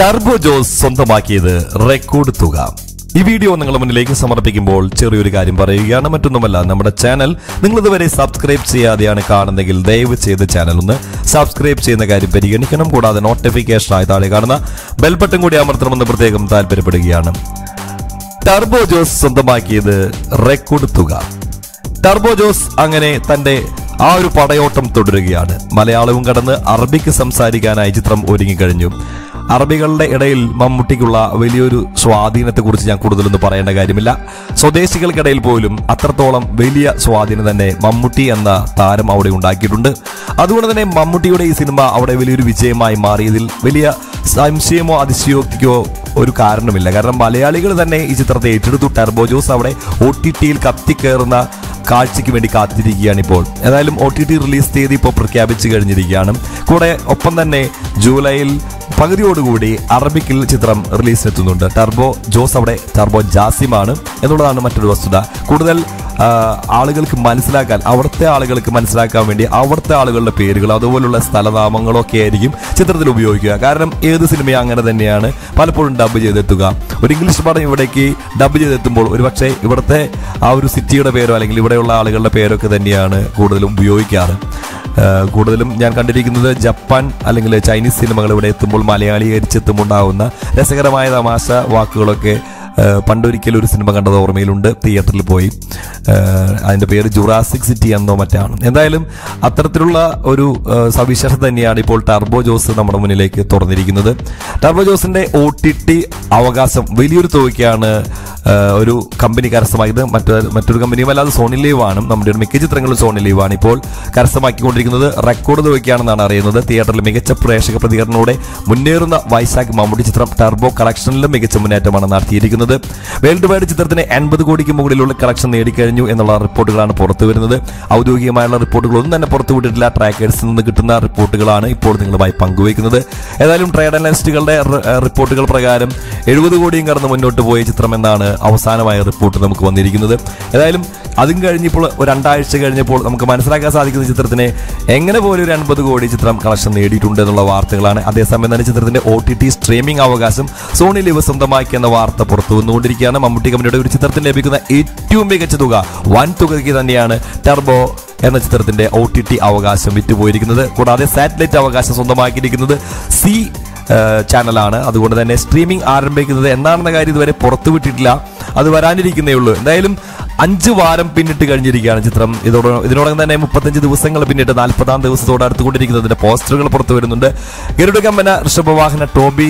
Turbo Jose സ്വന്തമാക്കിയത് record തുക. ഈ വീഡിയോ നിങ്ങളുടെ മുന്നിലേക്ക് സമർപ്പിക്കുമ്പോൾ ചെറിയൊരു കാര്യം പറയുകയാണ്. മറ്റൊന്നുമല്ല, നമ്മുടെ ചാനൽ നിങ്ങൾ ഇതുവരെ സബ്സ്ക്രൈബ് ചെയ്യാതെയാണ് കാണുന്നതെങ്കിൽ ദയവ് ചെയ്ത് ചാനൽ ഒന്ന് സബ്സ്ക്രൈബ് ചെയ്യുന്ന കാര്യം പരിഗണിക്കണം. കൂടാതെ നോട്ടിഫിക്കേഷനായി താഴെ കാണുന്ന ബെൽ ബട്ടൺ കൂടി അമർത്തണമെന്ന് പ്രത്യേകം താല്പര്യപ്പെടുകയാണ്. ടർബോ ജോസ് സ്വന്തമാക്കിയത് റെക്കോർഡ് തുക. ടർബോ ജോസ് അങ്ങനെ തന്റെ ആ ഒരു പടയോട്ടം തുടരുകയാണ്. മലയാളവും കടന്ന് അറബിക്ക് സംസാരിക്കാനായി ചിത്രം ഒരുങ്ങിക്കഴിഞ്ഞു. അറബികളുടെ ഇടയിൽ മമ്മൂട്ടിക്കുള്ള വലിയൊരു സ്വാധീനത്തെക്കുറിച്ച് ഞാൻ കൂടുതലൊന്നും പറയേണ്ട കാര്യമില്ല. സ്വദേശികൾക്കിടയിൽ പോലും അത്രത്തോളം വലിയ സ്വാധീനം തന്നെ മമ്മൂട്ടി എന്ന താരം അവിടെ ഉണ്ടാക്കിയിട്ടുണ്ട്. അതുകൊണ്ട് തന്നെ മമ്മൂട്ടിയുടെ ഈ സിനിമ അവിടെ വലിയൊരു വിജയമായി മാറിയതിൽ വലിയ സംശയമോ അതിശയോക്തിക്കോ ഒരു കാരണമില്ല. കാരണം മലയാളികൾ തന്നെ ഈ ചിത്രത്തെ ഏറ്റെടുത്തു. ടർബോ ജോസ് അവിടെ OTTയിൽ കത്തിക്കയറുന്ന കാഴ്ചയ്ക്ക് വേണ്ടി കാത്തിരിക്കുകയാണ്. ഇപ്പോൾ ഏതായാലും OTT റിലീസ് തീയതി ഇപ്പോൾ പ്രഖ്യാപിച്ചു കഴിഞ്ഞിരിക്കുകയാണ്. കൂടെ ഒപ്പം തന്നെ ജൂലൈയിൽ പകുതിയോടുകൂടി അറബിക്കിൽ ചിത്രം റിലീസിനെത്തുന്നുണ്ട്. ടർബോ ജോസ് അവിടെ ടർബോ ജാസിമാണ് എന്നുള്ളതാണ് മറ്റൊരു വസ്തുത. കൂടുതൽ ആളുകൾക്ക് മനസ്സിലാക്കാൻ, അവിടുത്തെ ആളുകൾക്ക് മനസ്സിലാക്കാൻ വേണ്ടി അവിടുത്തെ ആളുകളുടെ പേരുകൾ അതുപോലുള്ള സ്ഥലനാമങ്ങളൊക്കെ ആയിരിക്കും ചിത്രത്തിൽ ഉപയോഗിക്കുക. കാരണം ഏത് സിനിമയും അങ്ങനെ തന്നെയാണ് പലപ്പോഴും ഡബ് ചെയ്തെത്തുക. ഒരു ഇംഗ്ലീഷ് പടം ഇവിടേക്ക് ഡബ് ചെയ്തെത്തുമ്പോൾ ഒരുപക്ഷെ ഇവിടുത്തെ ആ ഒരു സിറ്റിയുടെ പേരോ അല്ലെങ്കിൽ ഇവിടെയുള്ള ആളുകളുടെ പേരൊക്കെ തന്നെയാണ് കൂടുതലും ഉപയോഗിക്കാറ്. കൂടുതലും ഞാൻ കണ്ടിരിക്കുന്നത് ജപ്പാൻ അല്ലെങ്കിൽ ചൈനീസ് സിനിമകൾ ഇവിടെ എത്തുമ്പോൾ മലയാളീകരിച്ചെത്തുമ്പോൾ ഉണ്ടാകുന്ന രസകരമായ തമാശ വാക്കുകളൊക്കെ പണ്ടൊരിക്കലും ഒരു സിനിമ കണ്ടത് ഓർമ്മയിലുണ്ട്. തിയേറ്ററിൽ പോയി, അതിൻ്റെ പേര് ജുറാസിക് സിറ്റി എന്നോ മറ്റാണ്. എന്തായാലും അത്തരത്തിലുള്ള ഒരു സവിശേഷത തന്നെയാണ് ഇപ്പോൾ ടർബോ ജോസ് നമ്മുടെ മുന്നിലേക്ക് തുറന്നിരിക്കുന്നത്. ടർബോ ജോസിന്റെ OTT അവകാശം വലിയൊരു തുകയ്ക്കാണ് ഒരു കമ്പനി കരസ്ഥമാക്കിയത്. മറ്റൊരു കമ്പനിയും അല്ലാതെ സോണി ലീവ് ആണ്. നമ്മുടെ മിക്ക ചിത്രങ്ങളും സോണി ലീവ് ആണ് ഇപ്പോൾ കരസ്ഥമാക്കിക്കൊണ്ടിരിക്കുന്നത്. റെക്കോർഡ് തുകയ്ക്കാണെന്നാണ് അറിയുന്നത്. തിയേറ്ററിൽ മികച്ച പ്രേക്ഷക പ്രതികരണത്തോടെ മുന്നേറുന്ന വൈശാഖ് മമ്മൂട്ടി ചിത്രം ടർബോ കളക്ഷനിലും മികച്ച മുന്നേറ്റമാണ് നടത്തിയിരിക്കുന്നത്. വേൾഡ് വൈഡ് ചിത്രത്തിന് 80 കോടിക്ക് മുകളിലുള്ള കളക്ഷൻ നേടിക്കഴിഞ്ഞു എന്നുള്ള റിപ്പോർട്ടുകളാണ് പുറത്തു വരുന്നത്. ഔദ്യോഗികമായുള്ള റിപ്പോർട്ടുകളൊന്നും തന്നെ പുറത്തുവിട്ടിട്ടില്ല. ട്രാക്കേഴ്സിൽ നിന്ന് കിട്ടുന്ന റിപ്പോർട്ടുകളാണ് ഇപ്പോൾ നിങ്ങളുമായി പങ്കുവയ്ക്കുന്നത്. ഏതായാലും ട്രേഡ് അനലിസ്റ്റുകളുടെ റിപ്പോർട്ടുകൾ പ്രകാരം 70 കോടിയും കടന്ന് മുന്നോട്ട് പോയ ചിത്രം എന്നാണ് അവസാനമായ റിപ്പോർട്ട് നമുക്ക് വന്നിരിക്കുന്നത്. ഏതായാലും അതും കഴിഞ്ഞപ്പോൾ ഒരു 2 ആഴ്ച കഴിഞ്ഞപ്പോൾ നമുക്ക് മനസ്സിലാക്കാൻ സാധിക്കുന്ന ചിത്രത്തിന് എങ്ങനെ പോലെ ഒരു 80 കോടി ചിത്രം കളക്ഷൻ നേടിയിട്ടുണ്ട് എന്നുള്ള വാർത്തകളാണ്. അതേസമയം തന്നെ ചിത്രത്തിന്റെ OTT സ്ട്രീമിംഗ് അവകാശം സോണി ലിവ് സ്വന്തമാക്കി എന്ന വാർത്ത പുറത്തു വന്നുകൊണ്ടിരിക്കുകയാണ്. മമ്മൂട്ടി കമ്പനിയുടെ ഒരു ചിത്രത്തിന് ലഭിക്കുന്ന ഏറ്റവും മികച്ച തുക, വൻ തുകയ്ക്ക് തന്നെയാണ് ടർബോ എന്ന ചിത്രത്തിന്റെ OTT അവകാശം വിറ്റുപോയിരിക്കുന്നത്. കൂടാതെ സാറ്റലൈറ്റ് അവകാശം സ്വന്തമാക്കിയിരിക്കുന്നത് സി ചാനലാണ്. അതുകൊണ്ട് തന്നെ സ്ട്രീമിംഗ് ആരംഭിക്കുന്നത് എന്നാണെന്ന കാര്യം ഇതുവരെ പുറത്തുവിട്ടിട്ടില്ല. അത് വരാനിരിക്കുന്നേ ഉള്ളൂ. എന്തായാലും 5 വാരം പിന്നിട്ട് കഴിഞ്ഞിരിക്കുകയാണ് ചിത്രം. ഇതിനോടകം തന്നെ 35 ദിവസങ്ങൾ പിന്നിട്ട് 40-ാം ദിവസത്തോട് അടുത്തുകൊണ്ടിരിക്കുന്നതിന്റെ പോസ്റ്ററുകൾ പുറത്തു വരുന്നുണ്ട്. ഗരുഡ കമ്പന, ഋഷഭവാഹന, ടോബി,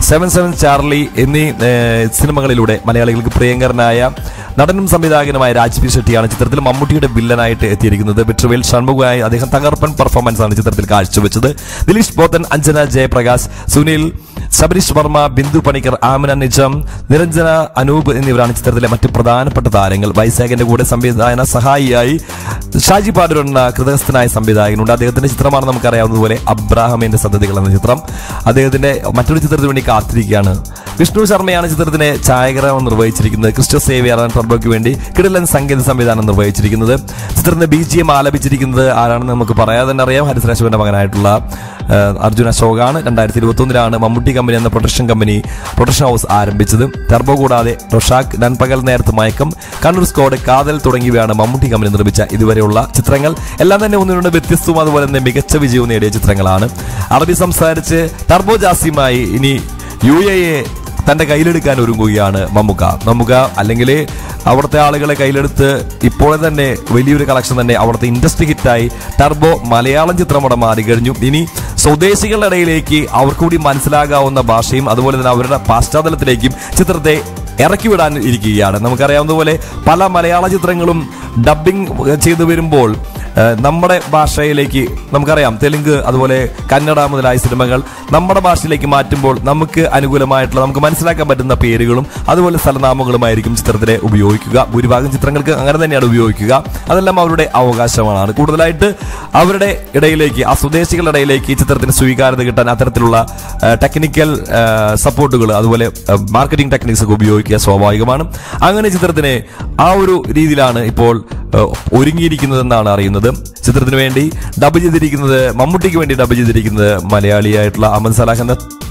77 ചാർലി എന്നീ സിനിമകളിലൂടെ മലയാളികൾക്ക് പ്രിയങ്കരനായ നടനും സംവിധായകനുമായ രാജ്ബി ഷെട്ടിയാണ് ചിത്രത്തിൽ മമ്മൂട്ടിയുടെ വില്ലനായിട്ട് എത്തിയിരിക്കുന്നത്. വെട്രിവേൽ ഷൺമുഖമായി അദ്ദേഹം തകർപ്പൻ പെർഫോമൻസ് ആണ് ചിത്രത്തിൽ കാഴ്ചവെച്ചത്. ദിലീഷ് ബോത്തൻ, അഞ്ജന ജയപ്രകാശ്, സുനിൽ, ശബരീഷ് വർമ്മ, ബിന്ദു പണിക്കർ, ആമിന നിജം, നിരഞ്ജന, അനൂപ് എന്നിവരാണ് ചിത്രത്തിലെ മറ്റ് പ്രധാനപ്പെട്ട താരങ്ങൾ. വൈശാഖിന്റെ കൂടെ സംവിധാന സഹായിയായി ഷാജി പാടൂർ എന്ന കൃതസ്ഥനായ സംവിധായകനുണ്ട്. അദ്ദേഹത്തിന്റെ ചിത്രമാണ് നമുക്കറിയാവുന്നതുപോലെ അബ്രാഹമിന്റെ സന്തതികൾ എന്ന ചിത്രം. അദ്ദേഹത്തിന്റെ മറ്റൊരു ചിത്രത്തിന് വേണ്ടി കാത്തിരിക്കുകയാണ്. വിഷ്ണു ശർമ്മയാണ് ചിത്രത്തിന് ഛായാഗ്രഹണം നിർവഹിച്ചിരിക്കുന്നത്. ക്രിസ്റ്റോ സേവിയറാണ് ടർബോയ്ക്ക് വേണ്ടി കിടിലൻ സംഗീത സംവിധാനം നിർവഹിച്ചിരിക്കുന്നത്. ചിത്രത്തിന്റെ BGM ആലപിച്ചിരിക്കുന്നത് ആരാണെന്ന് നമുക്ക് പറയാതെ തന്നെ അറിയാം. ഹരിശ്രാശുവിന്റെ മകനായിട്ടുള്ള അർജുൻ അശോകാണ്. 2021 മമ്മൂട്ടി കമ്പനി എന്ന പ്രൊഡക്ഷൻ ഹൗസ് ആരംഭിച്ചത്. ടർബോ കൂടാതെ റൊഷാക്ക്, നൻപകൽ നേരത്ത് മയക്കം, കണ്ണൂർ സ്ക്വാഡ്, കാതൽ തുടങ്ങിയവയാണ് മമ്മൂട്ടി കമ്പനി നിർമ്മിച്ച ഇതുവരെയുള്ള ചിത്രങ്ങൾ. എല്ലാം തന്നെ ഒന്നിനോട് വ്യത്യസ്തവും അതുപോലെ തന്നെ മികച്ച വിജയവും നേടിയ ചിത്രങ്ങളാണ്. അറബി സംസാരിച്ച് ടർബോ ജാസിയുമായി ഇനി UAE തന്റെ കയ്യിലെടുക്കാൻ ഒരുങ്ങുകയാണ് മമ്മൂക്ക. അല്ലെങ്കിൽ അവിടുത്തെ ആളുകളെ കയ്യിലെടുത്ത് ഇപ്പോഴെ തന്നെ വലിയൊരു കളക്ഷൻ തന്നെ അവിടുത്തെ ഇൻഡസ്ട്രി ഹിറ്റായി ടർബോ മലയാളം ചിത്രം അവിടെ മാറിക്കഴിഞ്ഞു. ഇനി സ്വദേശികളുടെ ഇടയിലേക്ക് അവർക്ക് കൂടി മനസ്സിലാകാവുന്ന ഭാഷയും അതുപോലെ തന്നെ അവരുടെ പശ്ചാത്തലത്തിലേക്കും ചിത്രത്തെ ഇറക്കി വിടാൻ ഇരിക്കുകയാണ്. നമുക്കറിയാവുന്നതുപോലെ പല മലയാള ചിത്രങ്ങളും ഡബ്ബിംഗ് ചെയ്തു വരുമ്പോൾ നമ്മുടെ ഭാഷയിലേക്ക്, നമുക്കറിയാം തെലുങ്ക് അതുപോലെ കന്നഡ മുതലായ സിനിമകൾ നമ്മുടെ ഭാഷയിലേക്ക് മാറ്റുമ്പോൾ നമുക്ക് അനുകൂലമായിട്ടുള്ള, നമുക്ക് മനസ്സിലാക്കാൻ പറ്റുന്ന പേരുകളും അതുപോലെ സ്ഥലനാമങ്ങളുമായിരിക്കും ചിത്രത്തിലെ ഉപയോഗിക്കുക. ഭൂരിഭാഗം ചിത്രങ്ങൾക്ക് അങ്ങനെ തന്നെയാണ് ഉപയോഗിക്കുക. അതെല്ലാം അവരുടെ അവകാശമാണ്. കൂടുതലായിട്ട് അവരുടെ ഇടയിലേക്ക്, ആ സ്വദേശികളുടെ ഇടയിലേക്ക് ചിത്രത്തിന് സ്വീകാര്യത കിട്ടാൻ അത്തരത്തിലുള്ള ടെക്നിക്കൽ സപ്പോർട്ടുകൾ അതുപോലെ മാർക്കറ്റിംഗ് ടെക്നിക്സ് ഒക്കെ ഉപയോഗിക്കുക സ്വാഭാവികമാണ്. അങ്ങനെ ചിത്രത്തിന് ആ ഒരു രീതിയിലാണ് ഇപ്പോൾ ഒരുങ്ങിയിരിക്കുന്നതെന്നാണ് അറിയുന്നത്. ചിത്രത്തിന് വേണ്ടി ഡബ് ചെയ്തിരിക്കുന്നത്, മമ്മൂട്ടിക്ക് വേണ്ടി ഡബ് ചെയ്തിരിക്കുന്നത് മലയാളിയായിട്ടുള്ള അഹമ്മദ് സലാഹ് എന്ന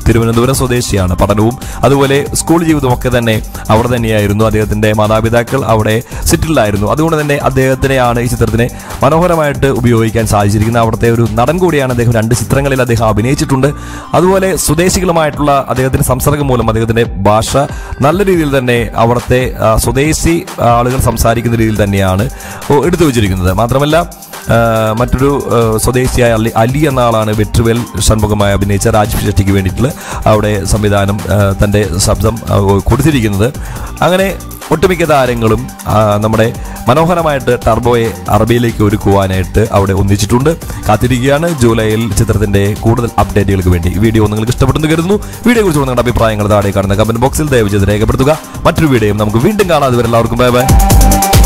തിരുവനന്തപുരം സ്വദേശിയാണ്. പഠനവും അതുപോലെ സ്കൂൾ ജീവിതവും ഒക്കെ തന്നെ അവിടെ തന്നെയായിരുന്നു. അദ്ദേഹത്തിന്റെ മാതാപിതാക്കൾ അവിടെ സെറ്റിൽഡായിരുന്നു. അതുകൊണ്ട് തന്നെ അദ്ദേഹത്തിനെയാണ് ഈ ചിത്രത്തിനെ മനോഹരമായിട്ട് ഉപയോഗിക്കാൻ സാധിച്ചിരിക്കുന്നത്. അവിടുത്തെ ഒരു നടൻ കൂടിയാണ് അദ്ദേഹം. 2 ചിത്രങ്ങളിൽ അദ്ദേഹം അഭിനയിച്ചിട്ടുണ്ട്. അതുപോലെ സ്വദേശികളുമായിട്ടുള്ള അദ്ദേഹത്തിന്റെ സംസർഗം മൂലം അദ്ദേഹത്തിന്റെ ഭാഷ നല്ല രീതിയിൽ തന്നെ അവിടുത്തെ സ്വദേശി ആളുകൾ സംസാരിക്കുന്ന രീതിയിൽ തന്നെയാണ് എടുത്തു വെച്ചിരിക്കുന്നത്. മാത്രമല്ല മറ്റൊരു സ്വദേശിയായ അലി എന്ന ആളാണ് വെട്രിവേൽ ഷൺമുഖമായി അഭിനയിച്ച രാജീവ് ഷെട്ടിക്ക് വേണ്ടിയിട്ടുള്ള അവിടെ സംവിധാനം തൻ്റെ ശബ്ദം കൊടുത്തിരിക്കുന്നത്. അങ്ങനെ ഒട്ടുമിക്ക താരങ്ങളും നമ്മുടെ മനോഹരമായിട്ട് ടർബോയെ അറബിയിലേക്ക് ഒരുക്കുവാനായിട്ട് അവിടെ ഒന്നിച്ചിട്ടുണ്ട്. കാത്തിരിക്കുകയാണ് ജൂലൈയിൽ ചിത്രത്തിന്റെ കൂടുതൽ അപ്ഡേറ്റുകൾക്ക് വേണ്ടി. ഈ വീഡിയോ നിങ്ങൾക്ക് ഇഷ്ടപ്പെട്ടെന്ന് കരുതുന്നു. വീഡിയോ കുറിച്ച് നിങ്ങളുടെ അഭിപ്രായങ്ങൾ താഴെ കാണുന്ന കമന്റ് ബോക്സിൽ ദയവ് ചെയ്ത് രേഖപ്പെടുത്തുക. മറ്റൊരു വീഡിയോയും നമുക്ക് വീണ്ടും കാണാം. അതുവരെ എല്ലാവർക്കും ബൈ ബൈ.